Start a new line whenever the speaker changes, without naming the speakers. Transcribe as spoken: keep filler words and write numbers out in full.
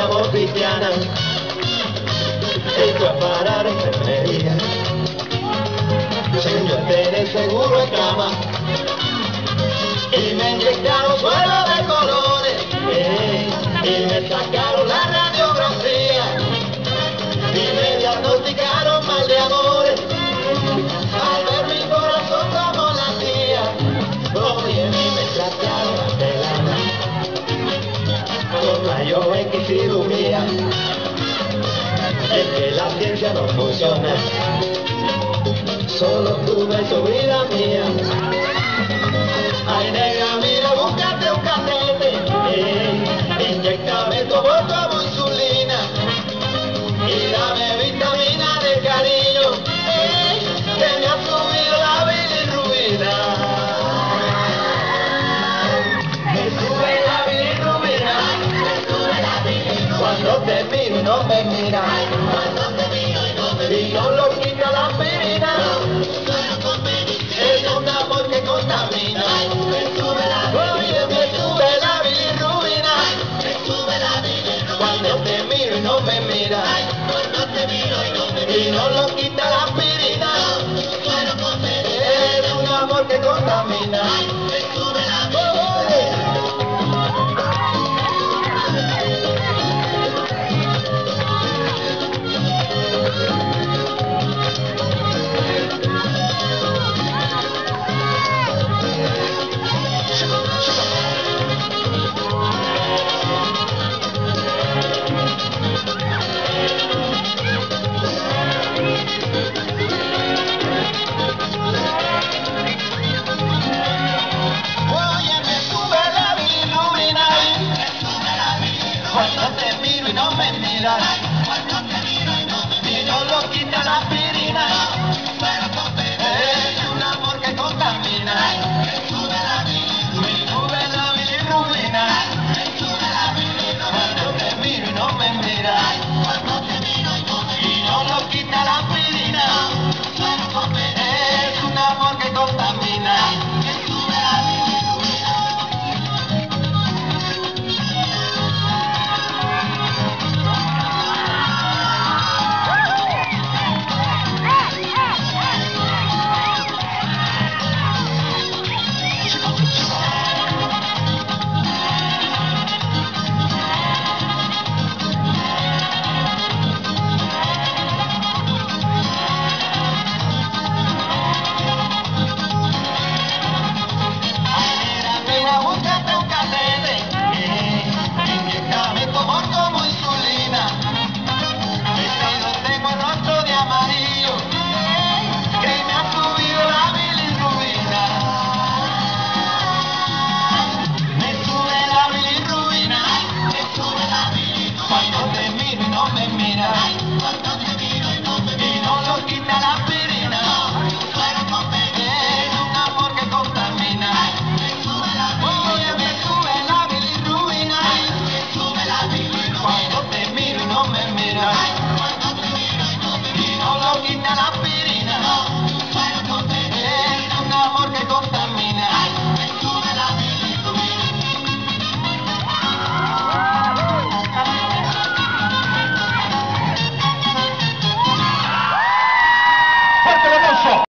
amor cristiana, hecho para la enfermería. Señor, tenés seguro en cama y me inyectaron suelo de colores, eh, y me sacaron la radiografía y me diagnosticaron mal de amores. Al ver mi corazón como latía, oye, a mí me trataron ante la con rayos X cirugía. Es que la ciencia no funciona, solo tú ves tu vida mía. Ay, negra, mira, búscate un catete, eh, inyectame tu amor como insulina y dame vitamina de cariño, eh, que me ha subido la bilirrubina. Me sube la bilirrubina, me sube la bilirrubina. Cuando te miro y no me miras, cuando te miro y no me miras, y no lo quita la aspirina, es un amor que contamina. Me sube la, oye, me sube la bilirrubina, me sube la bilirrubina. Cuando te miro y no me miras, cuando te miro y no me miras, y no lo quita